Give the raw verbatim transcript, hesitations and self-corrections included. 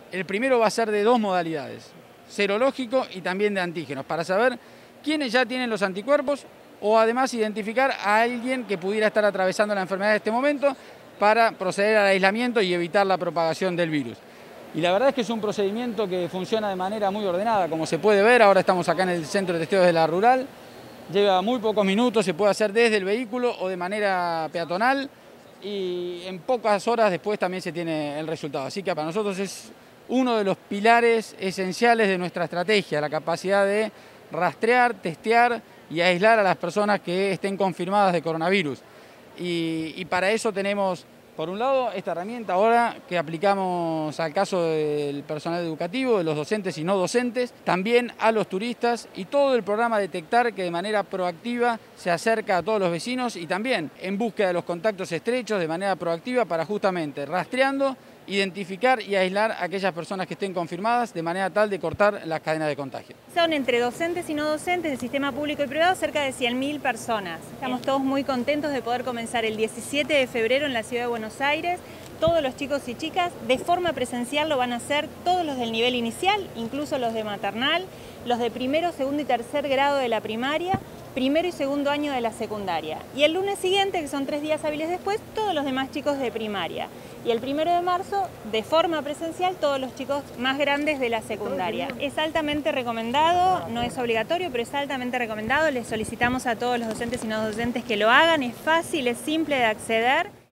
El primero va a ser de dos modalidades, serológico y también de antígenos, para saber quiénes ya tienen los anticuerpos o además identificar a alguien que pudiera estar atravesando la enfermedad en este momento para proceder al aislamiento y evitar la propagación del virus. Y la verdad es que es un procedimiento que funciona de manera muy ordenada, como se puede ver. Ahora estamos acá en el centro de testeos de la rural, lleva muy pocos minutos, se puede hacer desde el vehículo o de manera peatonal y en pocas horas después también se tiene el resultado. Así que para nosotros es uno de los pilares esenciales de nuestra estrategia, la capacidad de rastrear, testear y aislar a las personas que estén confirmadas de coronavirus. Y, y para eso tenemos, por un lado, esta herramienta ahora que aplicamos al caso del personal educativo, de los docentes y no docentes, también a los turistas y todo el programa Detectar, que de manera proactiva se acerca a todos los vecinos y también en búsqueda de los contactos estrechos de manera proactiva para justamente rastreando, identificar y aislar a aquellas personas que estén confirmadas de manera tal de cortar las cadenas de contagio. Son entre docentes y no docentes del sistema público y privado cerca de cien mil personas. Estamos todos muy contentos de poder comenzar el diecisiete de febrero en la ciudad de Buenos Aires. Todos los chicos y chicas de forma presencial lo van a hacer, todos los del nivel inicial, incluso los de maternal, los de primero, segundo y tercer grado de la primaria, primero y segundo año de la secundaria. Y el lunes siguiente, que son tres días hábiles después, todos los demás chicos de primaria. Y el primero de marzo, de forma presencial, todos los chicos más grandes de la secundaria. Es altamente recomendado, no es obligatorio, pero es altamente recomendado. Les solicitamos a todos los docentes y no docentes que lo hagan. Es fácil, es simple de acceder.